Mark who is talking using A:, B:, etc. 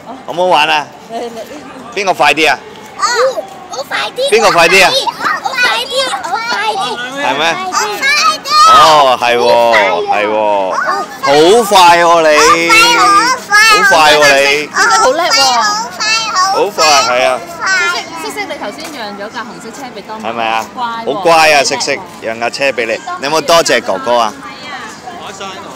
A: 好唔好玩啊？邊個快啲啊？
B: 我快啲！
A: 邊個快啲啊？
B: 我快啲！我快啲！
A: 係咩？
B: 我快啲！
A: 哦，係喎，係喎，好快喎你，好快喎你，
C: 好叻喎！
A: 好快係啊！
C: 色色，你頭先讓咗架紅色車俾多媽，
A: 係咪啊？
C: 乖喎，
A: 好乖啊，色色，讓架車俾你。你有冇多謝哥哥啊？
D: 攞上喺度。